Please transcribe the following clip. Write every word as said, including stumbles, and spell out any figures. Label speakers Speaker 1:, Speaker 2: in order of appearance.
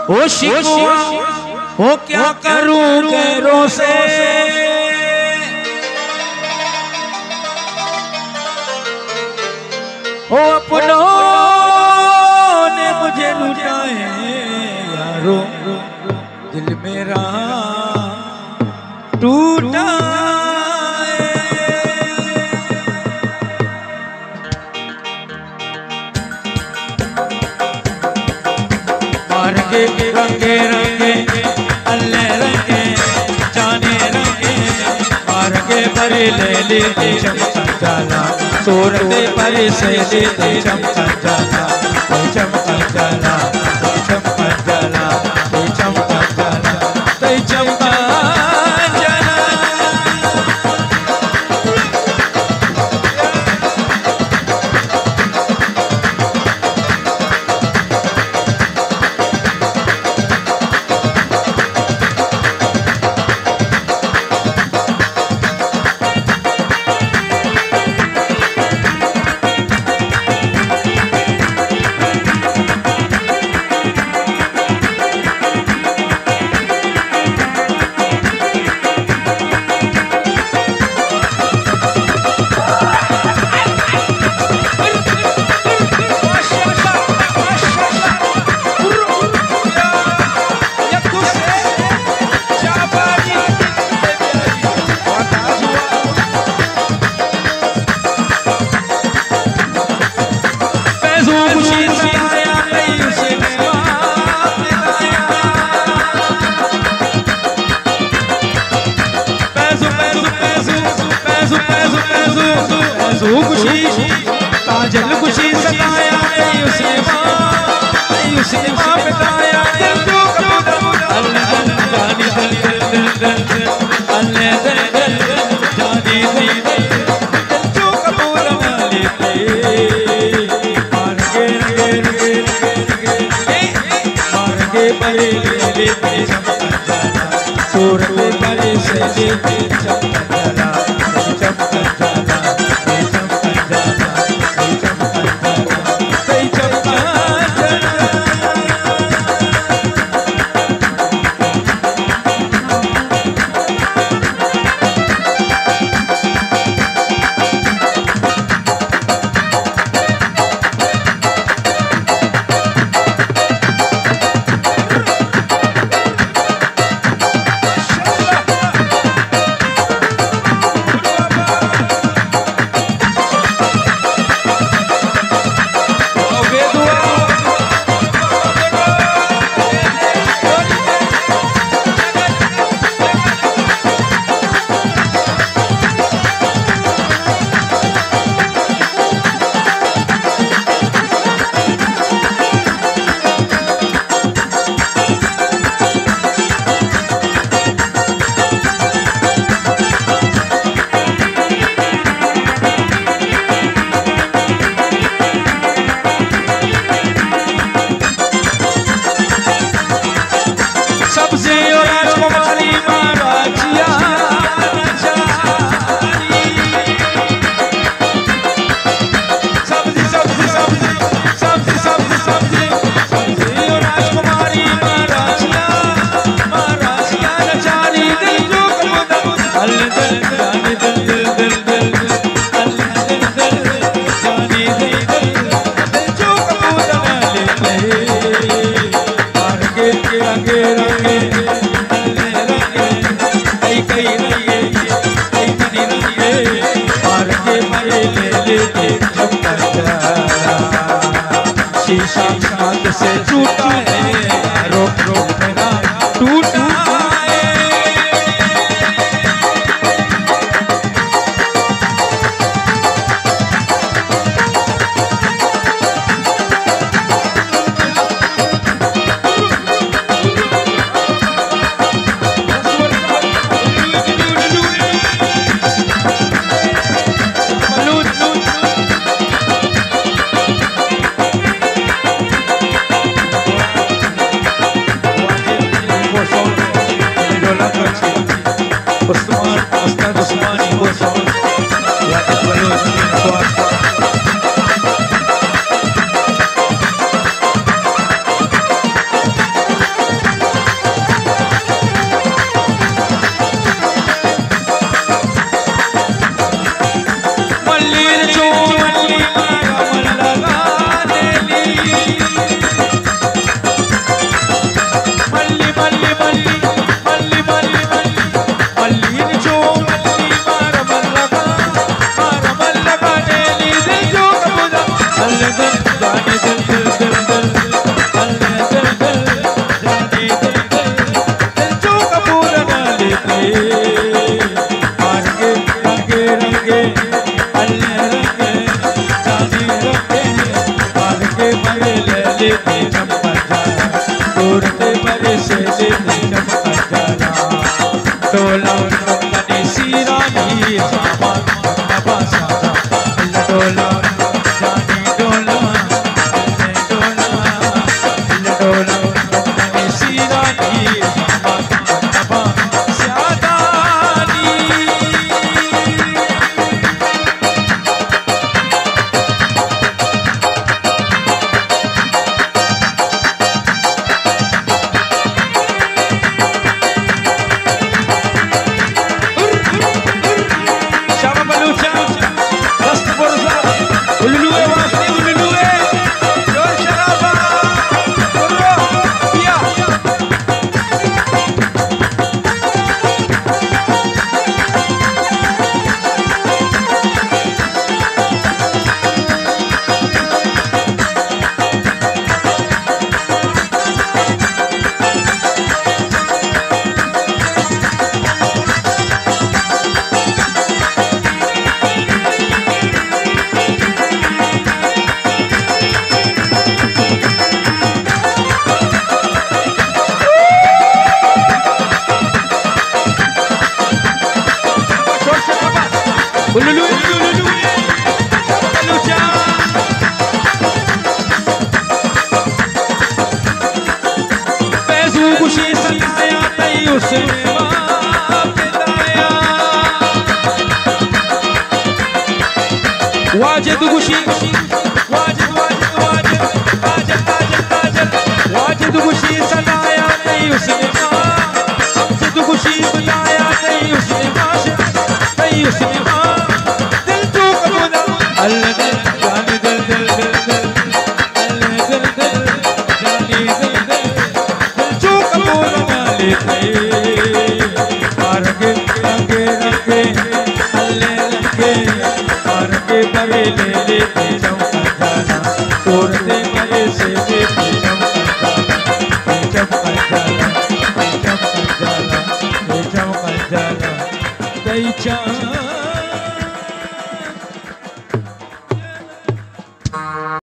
Speaker 1: ओ शिकवा हो क्या करूं गैरों से, ओ अपनों ने मुझे लुटाए यारो, दिल मेरा टूटा। रंगे रंगे रंगे अल्ले रंगे जाने रंगे, रंगे पर ले लेते चमकन जाला, सूरते पर से लेते चमकन जाला, कोई चमकन जाला, कोई चमकन जाला, कोई चमकन जाला, कोई चमकन जाला। काजल खुशी सताया उसे उसे बताया दिल जो अल्लाह जानी दिल दिल दिल दिल अल्लाह दिल दिल जानी दिल दिल जो कबूल न लेते, मार के गे गे गे मार के परे लेते चमकन जाला, सूरत परे से लेते चमकन जाला, चमकन जाला, शीशा कांच से टूटा है, रोक रोक मेरा टूटा उसने बिताया वाजिद खुशी वाजिद वाजिद वाजिद वाजिद वाजिद वाजिद वाजिद खुशी सताया नहीं उसने वाजिद खुशी बिताया नहीं उसने नहीं उसने दिल तो कबूला अल्लाह दिल जाने दिल दिल दिल दिल अल्लाह दिल दिल जाने दिल दिल दिल जो कबूला मालिक रंगे रंगे रंगे अल्लाह रंगे रंगे बड़े ले ले चमका जाना तोड़ते बड़े से ले चमका जाना चमका जाना चमका जाना चमका जाना कई चांद